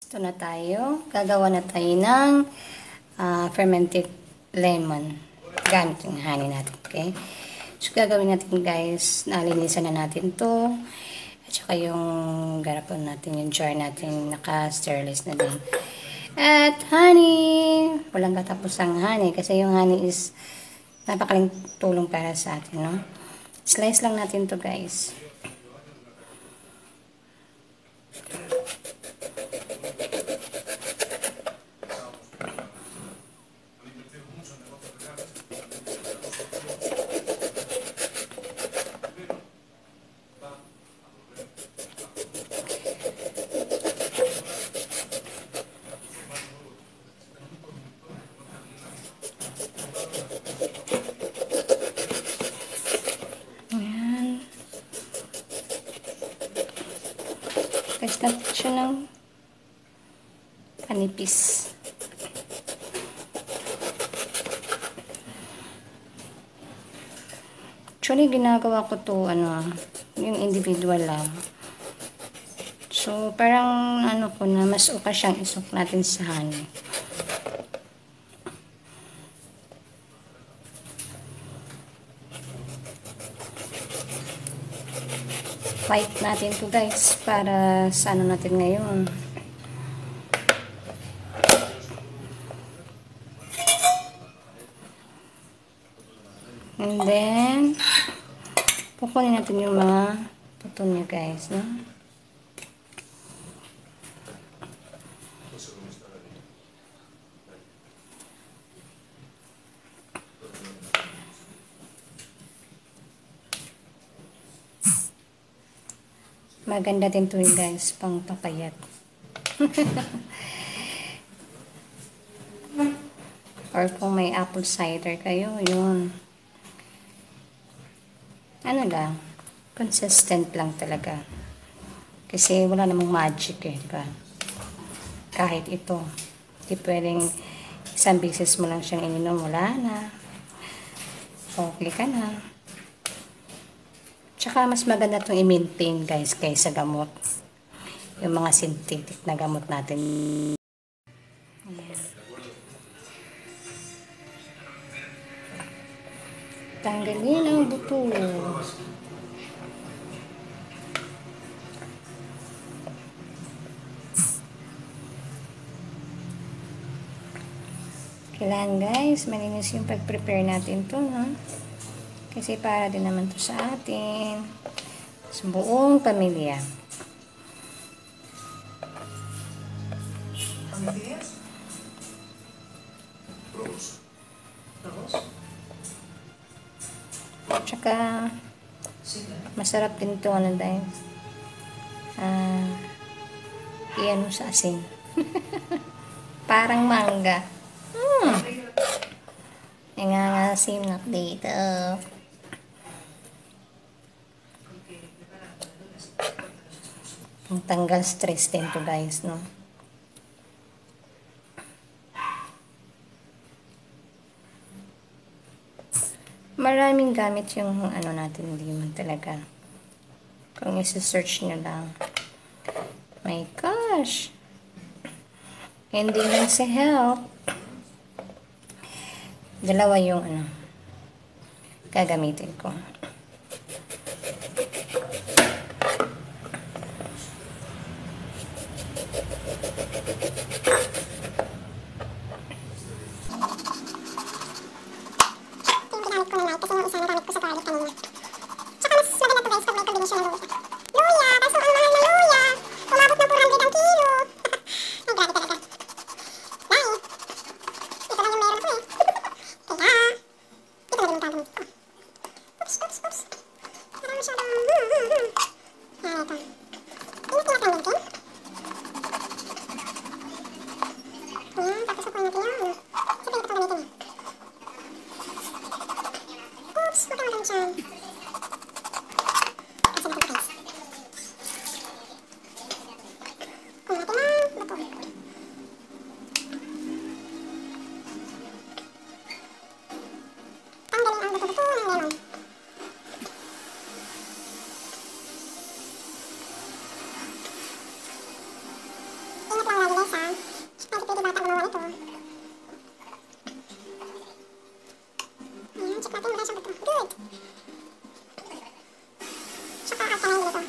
Ito na tayo. Gagawa na tayo ng fermented lemon. Gamit yung honey natin. Okay? So, gagawin natin guys, nalinisan na natin to. At saka yung garapon natin, yung jar natin, naka-sterilize na din. At honey! Walang katapusang honey kasi yung honey is napakaling tulong para sa atin, no? Slice lang natin to guys. Guys, natin siya ng panipis. Actually, ginagawa ko to, yung individual lang. So, parang, ko na, mas uka siyang isok natin sa honey. Fight natin to guys para sa natin ngayon. And then kukunin natin yung mga puto niya guys, no? Maganda din to guys, pang papayat. Or kung may apple cider kayo, yun. Ano lang, consistent lang talaga. Kasi wala namang magic diba? Kahit ito, hindi pwedeng isang beses mo lang siyang ininom, wala na. Okay ka na. Tsaka mas maganda itong i-maintain guys kaysa gamot. Yung mga synthetic na gamot natin. Ayan. Tanggalin ang buto. Kailangan guys, malinis yung pag-prepare natin to, no? Kasi para din naman to sa atin, sa buong pamilya. Tsaka masarap din to, dahil iyan sa asin. Parang mangga. Nangangasim na dito. Ang tanggal stress din to guys, no? Maraming gamit yung natin, hindi man talaga. Kung isi-search nyo lang. My gosh! Hindi lang sa health. Dalawa yung gagamitin ko. Check natin, wala siyang buto. Good! Tsaka alkaline dito.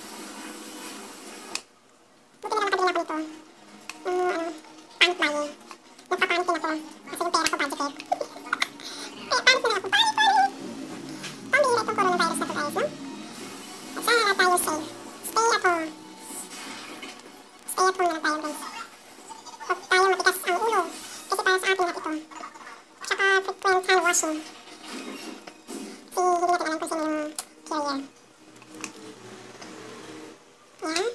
Buti na lang makabili ako nito. Yung, panic buying. Nagpapanik din ako. Kasi yung pera ko budgeted. Kaya panic na ako. Panic! Pambihira itong coronavirus na to guys, no? At sana tayo safe. Stay at home. Stay at home na lang tayo guys. Huwag tayo matigas ang ulo. Kasi para sa atin lahat ito. Tsaka frequent hand washing. Kasi hindi natin alam kung sino yung carrier. Yan.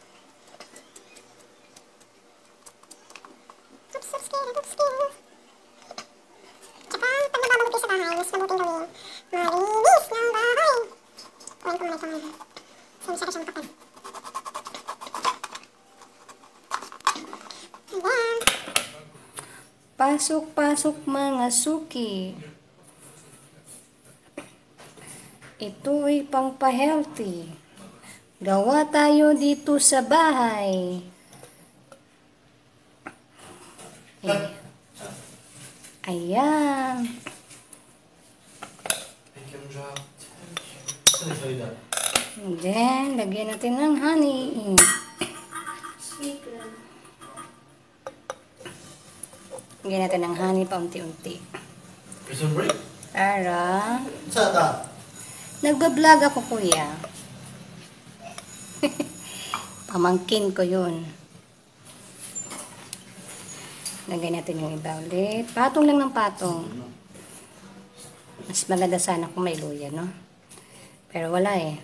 Oops, scared. Tsaka pag nababagod kayo sa bahay, mas mabuting gawin. Malinis ng bahay. Kuhin ko muna ito ngayon. So, masyado siyang kapal. Ayan. Pasok-pasok mga suki. Ito'y pang-pa-healthy. Gawa tayo dito sa bahay. Ayan. And then, lagyan natin ng honey. Lagyan natin ng honey paunti-unti. Para nagbablog ako, kuya. Pamangkin ko yun. Lagyan natin yung iba ulit. Patong lang ng patong. Mas maganda sana kung may luya, no? Pero wala eh.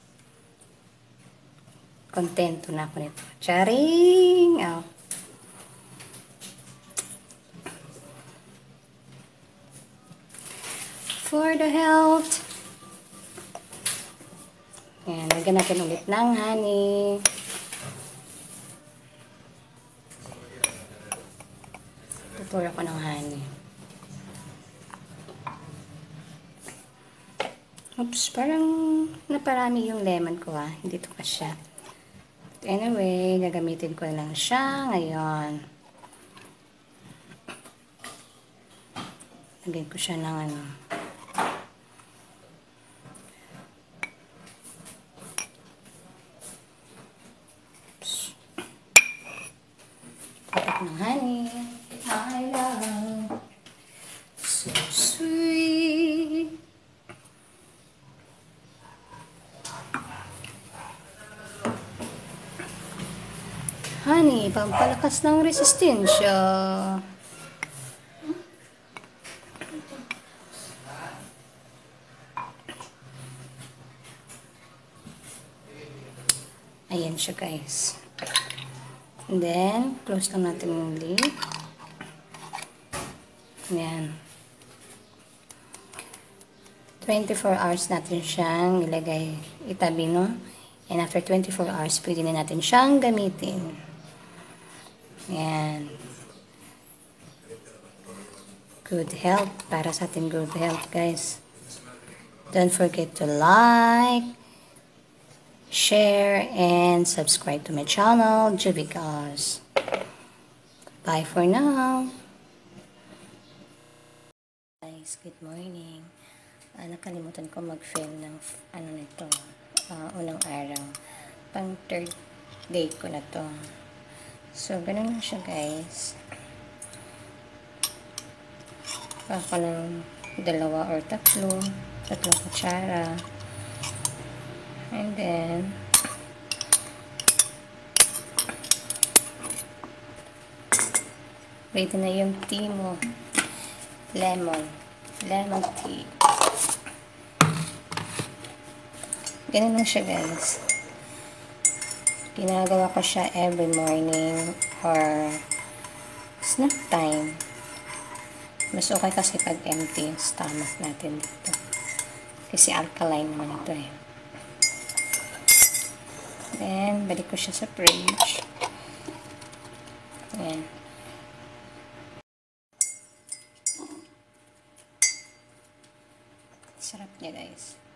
Kontento na ako nito. Charing! Oh. For the health. Ayan, lagyan natin ulit ng honey. Tuturo ko ng honey. Oops, parang naparami yung lemon ko ha. Hindi ito kasya. But anyway, gagamitin ko lang siya ngayon. Lagyan ko siya ng ano. Patak ng honey. I love. So sweet. Honey, pampalakas ng resistensya. Ayan siya guys. And then, close lang natin yung lid. Ayan. 24 hours natin siyang ilagay, itabi, no? And after 24 hours, pwede na natin siyang gamitin. Ayan. Good health. Para sa ating good health, guys. Don't forget to like, share, and subscribe to my channel, Juvicas. Bye for now. Guys, good morning. Nakalimutan ko mag-film ng ano nito, unang araw. Pang third day ko na to. So, ganun lang siya guys. Ako ng 2 or 3 kutsara. And then, ready na yung tea mo. Lemon tea. Ganun lang siya guys. Ginagawa ko siya every morning or snack time. Mas okay kasi pag empty yung stomach natin dito. Kasi alkaline naman ito eh. Then, balik ko siya sa fridge. Ayan. Sarap niya guys.